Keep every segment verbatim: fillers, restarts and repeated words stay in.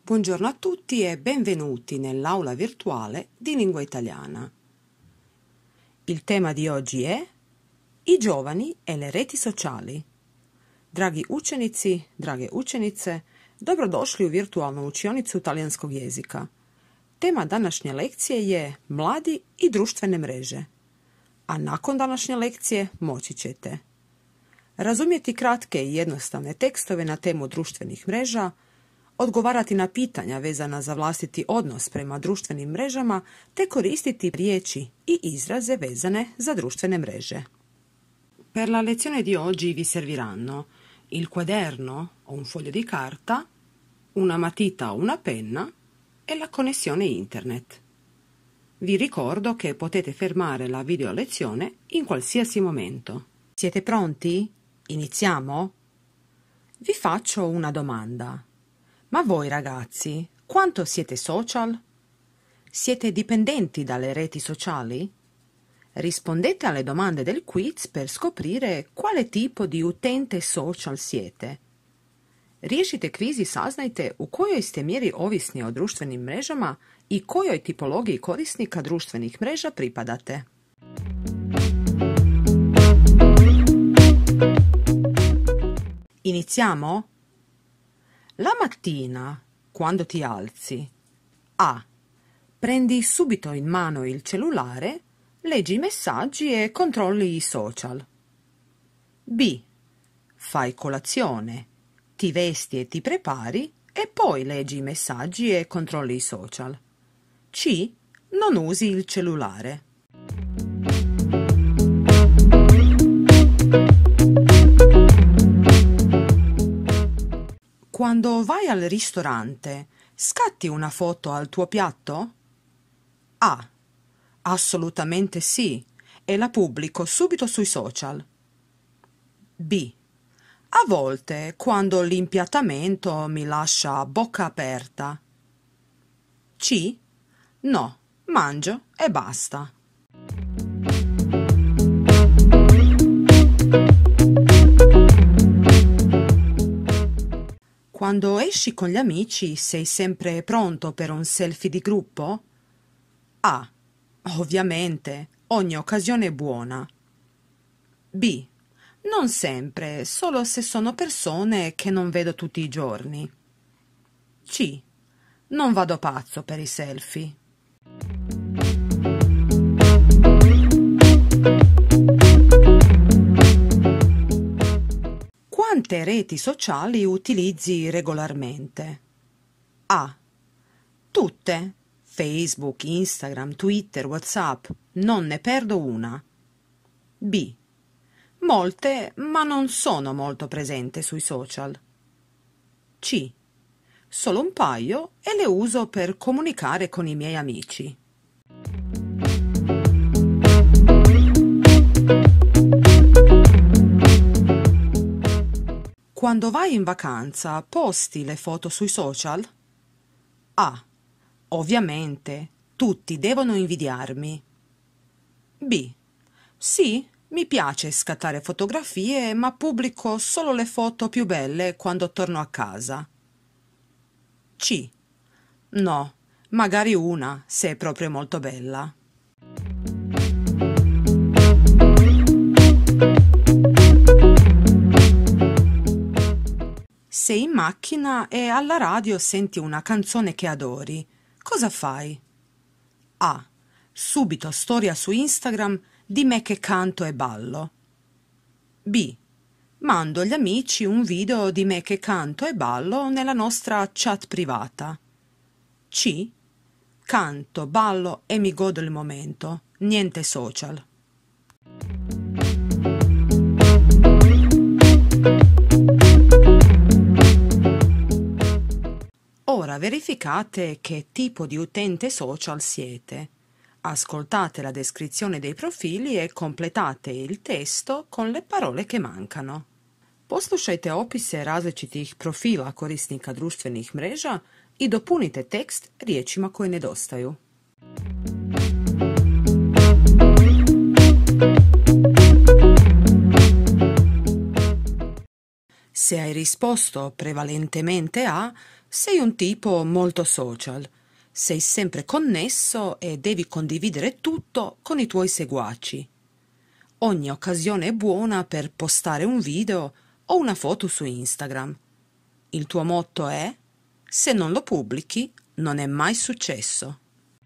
Buongiorno a tutti e benvenuti nell'aula virtuale di lingua italiana. Il tema di oggi è i giovani e le reti sociali. Dragi učenici, drage učenice, dobrodošli u virtualnu učionicu talijanskog jezika. Tema današnje lekcije je mladi i društvene mreže. A nakon današnje lekcije moći ćete razumjeti kratke i jednostavne tekstove na temu društvenih mreža, odgovarati na pitanja vezana za vlastiti odnos prema društvenim mrežama te koristiti riječi i izraze vezane za društvene mreže. Per la lezione di oggi vi serviranno il quaderno o un foglio di carta, una matita o una penna e la connessione internet. Vi ricordo che potete fermare la video lezione in qualsiasi momento. Siete pronti? Iniziamo? Vi faccio una domanda. Ma voi ragazzi, quanto siete social? Siete dipendenti dalle reti sociali? Rispondete alle domande del quiz per scoprire quale tipo di utente social siete. Riješite kviz i saznajte u kojoj ste mjeri ovisni o društvenim mrežama i kojoj tipologiji korisnika društvenih mreža pripadate. Iniziamo? La mattina, quando ti alzi, A. Prendi subito in mano il cellulare, leggi i messaggi e controlli i social. B. Fai colazione, ti vesti e ti prepari e poi leggi i messaggi e controlli i social. C. Non usi il cellulare. Quando vai al ristorante, scatti una foto al tuo piatto? A. Assolutamente sì, e la pubblico subito sui social. B. A volte, quando l'impiattamento mi lascia a bocca aperta. C. No, mangio e basta. Quando esci con gli amici sei sempre pronto per un selfie di gruppo? A. Ovviamente, ogni occasione è buona. B. Non sempre, solo se sono persone che non vedo tutti i giorni. C. Non vado pazzo per i selfie. Quante reti sociali utilizzi regolarmente? A. Tutte. Facebook, Instagram, Twitter, WhatsApp. Non ne perdo una. B. Molte, ma non sono molto presente sui social. C. Solo un paio e le uso per comunicare con i miei amici. Quando vai in vacanza, posti le foto sui social? A. Ovviamente, tutti devono invidiarmi. B. Sì, mi piace scattare fotografie, ma pubblico solo le foto più belle quando torno a casa. C. No, magari una, se è proprio molto bella. Sei in macchina e alla radio senti una canzone che adori. Cosa fai? A. Subito storia su Instagram di me che canto e ballo. B. Mando agli amici un video di me che canto e ballo nella nostra chat privata. C. Canto, ballo e mi godo il momento. Niente social. Ora verificate che tipo di utente social siete. Ascoltate la descrizione dei profili e completate il testo con le parole che mankano. Poslušajte opise različitih profila korisnika društvenih mreža i dopunite tekst riječima koje nedostaju. Se hai risposto prevalentemente A, Sei un tipo molto social. Sei sempre connesso e devi condividere tutto con i tuoi seguaci. Ogni occasione è buona per postare un video o una foto su Instagram. Il tuo motto è: se non lo pubblichi, non è mai successo.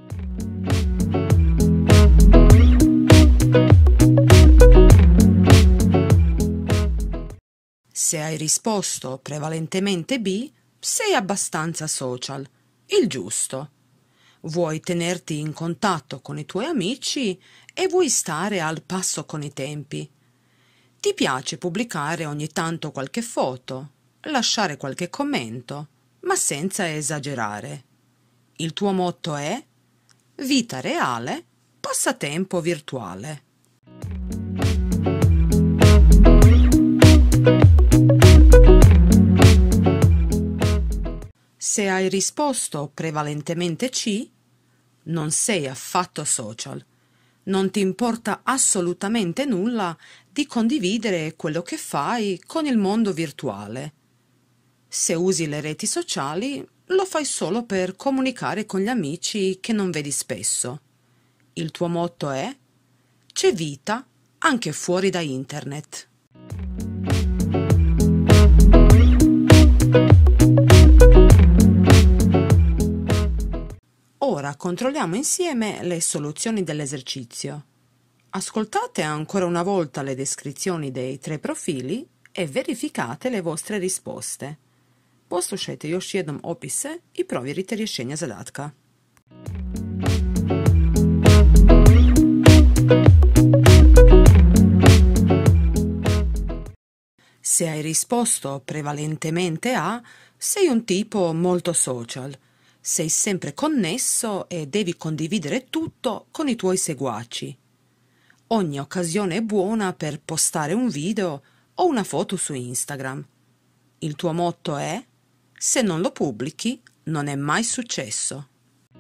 Se hai risposto prevalentemente B, sei abbastanza social, il giusto. Vuoi tenerti in contatto con i tuoi amici e vuoi stare al passo con i tempi. Ti piace pubblicare ogni tanto qualche foto, lasciare qualche commento, ma senza esagerare. Il tuo motto è: vita reale, passatempo virtuale. Se hai risposto prevalentemente C, non sei affatto social. Non ti importa assolutamente nulla di condividere quello che fai con il mondo virtuale. Se usi le reti sociali, lo fai solo per comunicare con gli amici che non vedi spesso. Il tuo motto è: c'è vita anche fuori da internet. Ora controlliamo insieme le soluzioni dell'esercizio. Ascoltate ancora una volta le descrizioni dei tre profili e verificate le vostre risposte. Poslušajte još jednom opise i provjerite rješenja zadatka. Se hai risposto prevalentemente A, sei un tipo molto social. Sei sempre connesso e devi condividere tutto con i tuoi seguaci. Ogni occasione è buona per postare un video o una foto su Instagram. Il tuo motto è: se non lo pubblichi, non è mai successo.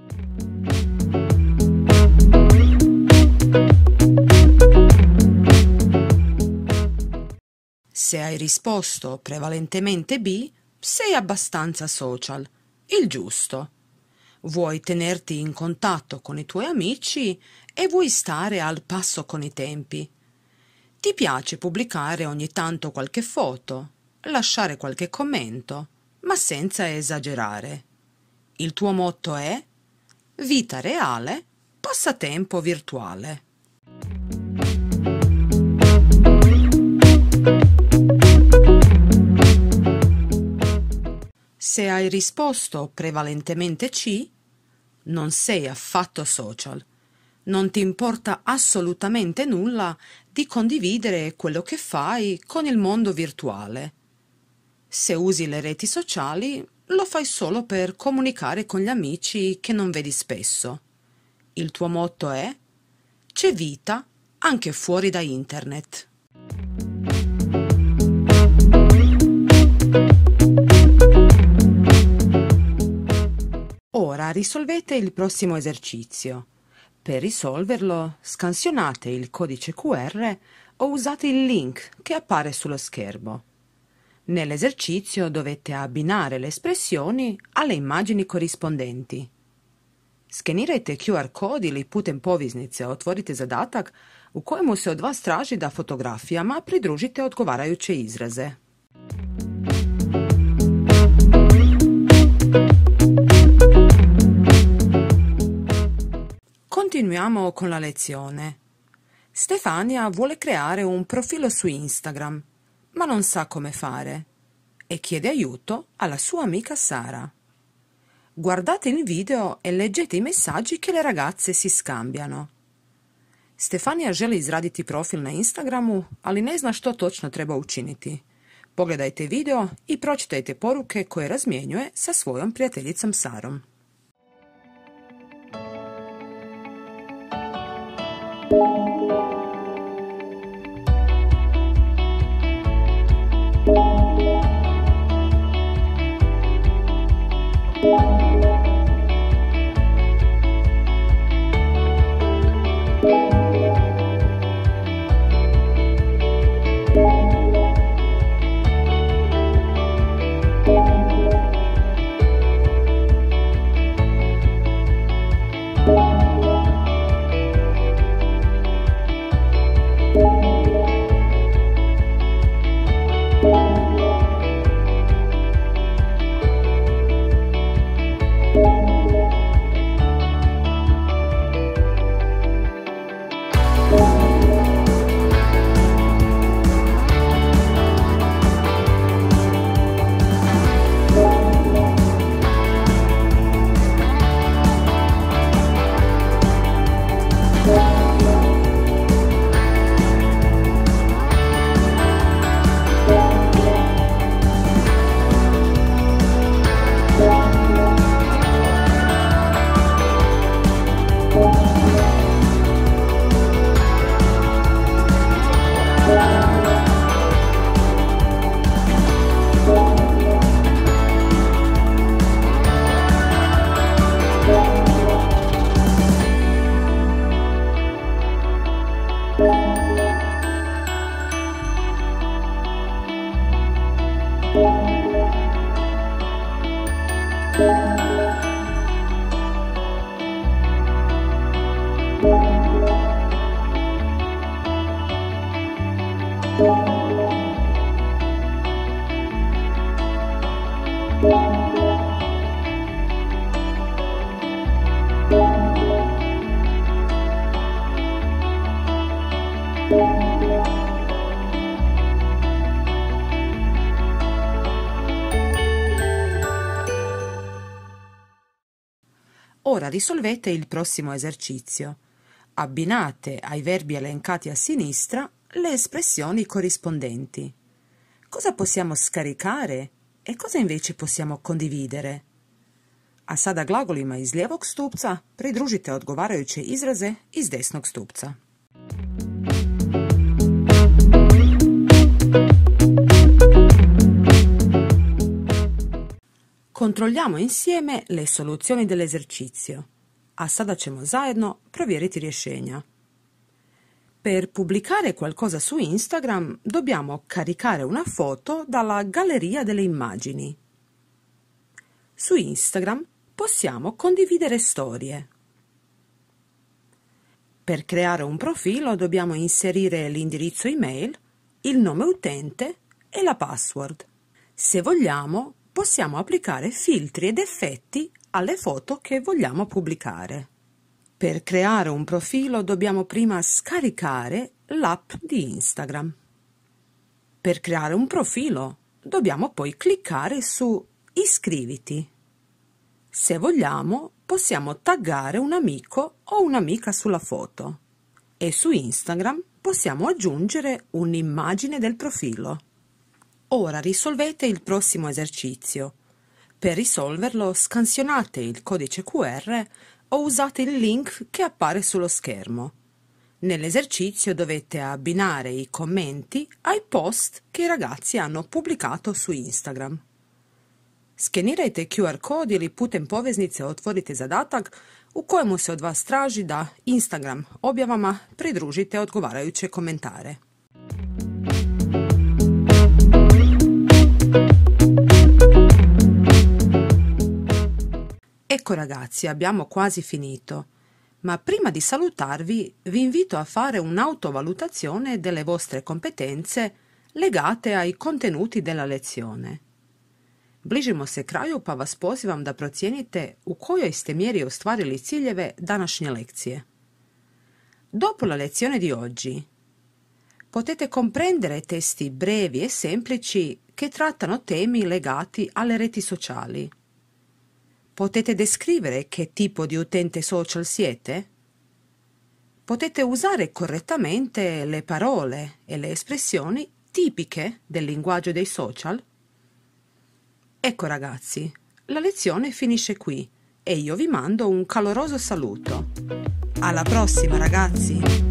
Se hai risposto prevalentemente B, sei abbastanza social, il giusto. Vuoi tenerti in contatto con i tuoi amici e vuoi stare al passo con i tempi. Ti piace pubblicare ogni tanto qualche foto, lasciare qualche commento, ma senza esagerare. Il tuo motto è: vita reale, passatempo virtuale. Se hai risposto prevalentemente C, non sei affatto social. Non ti importa assolutamente nulla di condividere quello che fai con il mondo virtuale. Se usi le reti sociali, lo fai solo per comunicare con gli amici che non vedi spesso. Il tuo motto è: c'è vita anche fuori da internet. Ora risolvete il prossimo esercizio. Per risolverlo, scansionate il codice Q R o usate il link che appare sullo schermo. Nell'esercizio dovete abbinare le espressioni alle immagini corrispondenti. Skenirajte Q R kod ili putem poveznice otvorite zadatak u kojemu se od vas traži da fotografijama pridružite odgovarajuće izraze. Continuiamo con la lezione. Stefania vuole creare un profilo su Instagram, ma non sa come fare e chiede aiuto alla sua amica Sara. Guardate il video e leggete i messaggi che le ragazze si scambiano. Stefania želi izraditi profil na Instagramu, ali ne zna što točno treba učiniti. Pogledajte video i pročitajte poruke koje razmjenjuje sa svojom prijateljicom Sarom. Ora risolvete il prossimo esercizio. Abbinate ai verbi elencati a sinistra le espressioni corrispondenti. Cosa possiamo scaricare e cosa invece possiamo kondividere? A sada glagolima iz lijevog stupca pridružite odgovarajuće izraze iz desnog stupca. Controlliamo insieme le soluzioni dell'esercizio. A sada ćemo zajedno provjeriti rješenja. Per pubblicare qualcosa su Instagram dobbiamo caricare una foto dalla galleria delle immagini. Su Instagram possiamo condividere storie. Per creare un profilo dobbiamo inserire l'indirizzo email, il nome utente e la password. Se vogliamo, possiamo applicare filtri ed effetti alle foto che vogliamo pubblicare. Per creare un profilo dobbiamo prima scaricare l'app di Instagram. Per creare un profilo dobbiamo poi cliccare su Iscriviti. Se vogliamo, possiamo taggare un amico o un'amica sulla foto e su Instagram possiamo aggiungere un'immagine del profilo. Ora risolvete il prossimo esercizio. Per risolverlo scansionate il codice Q R o usate il link che appare sullo schermo. Nell'esercizio dovete abbinare i commenti ai post che i ragazzi hanno pubblicato su Instagram. Skenirajte Q R kod ili putem poveznice otvorite zadatak u kojemu se od vas traži da Instagram objavama pridružite odgovarajuće komentare. Ecco ragazzi, abbiamo quasi finito, ma prima di salutarvi vi invito a fare un'autovalutazione delle vostre competenze legate ai contenuti della lezione. Bližimo se kraju pa vas pozivam da procijenite u kojoj ste mjeri ostvarili ciljeve današnje lekcije. Dopo la lezione di oggi, potete comprendere testi brevi e semplici che trattano temi legati alle reti sociali. Potete descrivere che tipo di utente social siete? Potete usare correttamente le parole e le espressioni tipiche del linguaggio dei social? Ecco ragazzi, la lezione finisce qui e io vi mando un caloroso saluto. Alla prossima ragazzi!